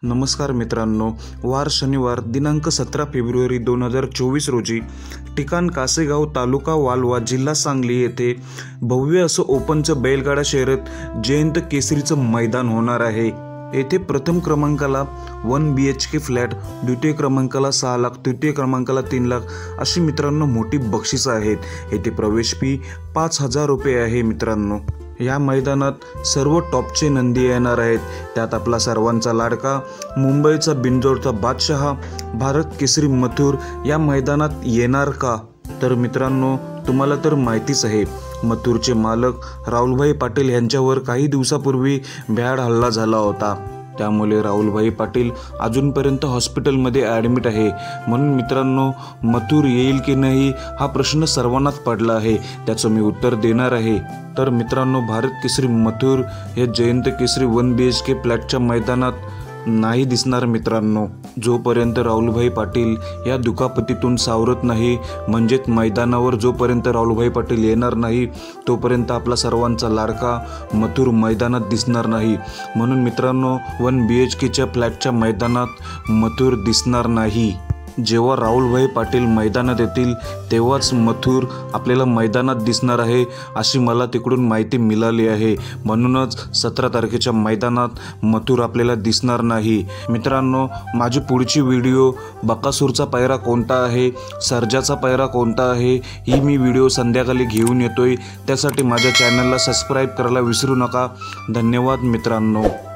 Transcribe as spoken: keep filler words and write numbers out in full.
नमस्कार मित्रांनो, वार शनिवार दिनांक सतरा फेब्रुवारी दोन हजार चोवीस रोजी ठिकाण कासेगाव, तालुका वालवा, जिल्हा सांगली येथे भव्य असं ओपनचं बैलगाडा शर्यत जयंत केसरीचं मैदान होणार आहे। येथे प्रथम क्रमांकाला one B H K flat, द्वितीय क्रमांकाला सहा लाख, तृतीय क्रमांकाला तीन लाख अशी मित्रांनो मोठी बक्षिसं आहेत। येथे प्रवेश फी पाच हजार रुपये आहे। मित्रांनो, या मैदानात सर्व टॉपचे नंदी येणार आहेत। त्यात आपला सर्वांचा लाडका मुंबईचा बिंजोडचा बादशहा भारत केसरी मथुर या मैदानात येणार का? तर मित्रांनो, तुम्हाला तर माहितीच आहे, मथुरचे मालक राहुलभाई पाटील यांच्यावर काही दिवसापूर्वी भ्याड हल्ला झाला होता। त्यामुळे राहुलभाई पाटील अजूनपर्यंत हॉस्पिटलमध्ये ॲडमिट आहे। म्हणून मित्रांनो, मथुर येईल की नाही हा प्रश्न सर्वांनाच पडला आहे। त्याचं मी उत्तर देणार आहे। तर मित्रांनो, भारत केसरी मथुर हे Jayant Kesari one B H K फ्लॅटच्या मैदानात नाही दिसणार। मित्रांनो, जोपर्यंत राहुलभाई पाटील या दुखापतीतून सावरत नाही, म्हणजेच मैदानावर जोपर्यंत राहुलभाई पाटील येणार नाही, तोपर्यंत आपला सर्वांचा लाडका मथुर मैदानात दिसणार नाही। म्हणून मित्रांनो, वन बी एच केच्या फ्लॅटच्या मैदानात मथुर दिसणार नाही। जेव्हा राहुलभाई पाटील मैदानात येतील तेव्हाच मथुर आपल्याला मैदानात दिसणार आहे, अशी मला तिकडून माहिती मिळाली आहे। म्हणूनच सतरा तारखेच्या मैदानात मथुर आपल्याला दिसणार नाही। मित्रांनो, माझी पुढची व्हिडिओ बकासूरचा पायरा कोणता आहे, सर्जाचा पायरा कोणता आहे, ही मी व्हिडिओ संध्याकाळी घेऊन येतोय। त्यासाठी माझ्या चॅनलला सबस्क्राईब करायला विसरू नका। धन्यवाद मित्रांनो।